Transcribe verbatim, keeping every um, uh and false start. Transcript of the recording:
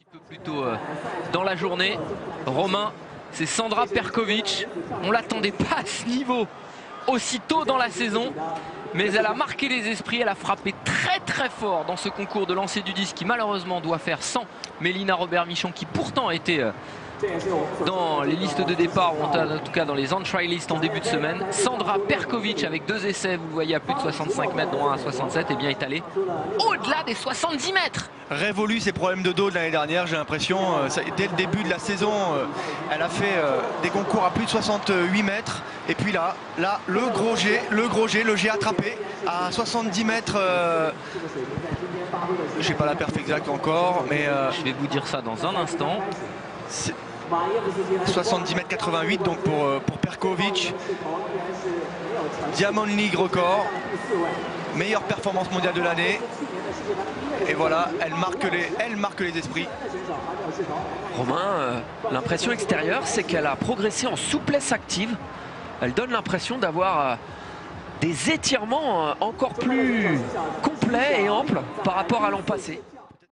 peu plus tôt euh, dans la journée. Romain, c'est Sandra Perković. On l'attendait pas à ce niveau aussi tôt dans la saison, mais elle a marqué les esprits. Elle a frappé très très fort dans ce concours de lancer du disque qui malheureusement doit faire sans Mélina Robert-Michon, qui pourtant était euh, dans les listes de départ, ou en tout cas dans les on-try lists en début de semaine. Sandra Perković avec deux essais, vous le voyez, à plus de soixante-cinq mètres, dont un à soixante-sept, et bien est allée au-delà des soixante-dix mètres. Révolu ses problèmes de dos de l'année dernière, j'ai l'impression. Euh, dès le début de la saison, euh, elle a fait euh, des concours à plus de soixante-huit mètres. Et puis là, là, le gros jet, le gros jet, le jet attrapé à soixante-dix mètres. Euh, j'ai pas la perf exacte encore, mais euh, je vais vous dire ça dans un instant. soixante-dix mètres quatre-vingt-huit donc pour, pour Perković. Diamond League record, meilleure performance mondiale de l'année. Et voilà, elle marque les, elle marque les esprits. Romain, euh, l'impression extérieure, c'est qu'elle a progressé en souplesse active. Elle donne l'impression d'avoir euh, des étirements euh, encore plus complets et amples par rapport à l'an passé.